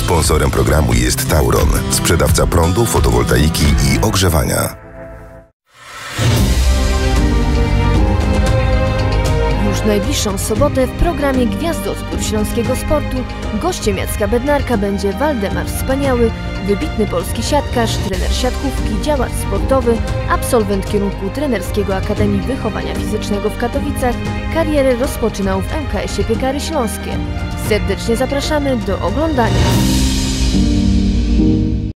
Sponsorem programu jest Tauron, sprzedawca prądu, fotowoltaiki i ogrzewania. Już w najbliższą sobotę w programie Gwiazdozbór Śląskiego Sportu gościem Jacka Bednarka będzie Waldemar Wspaniały, wybitny polski siatkarz, trener siatkówki, działacz sportowy, absolwent kierunku trenerskiego Akademii Wychowania Fizycznego w Katowicach. Karierę rozpoczynał w MKS-ie Piekary Śląskie. Serdecznie zapraszamy do oglądania.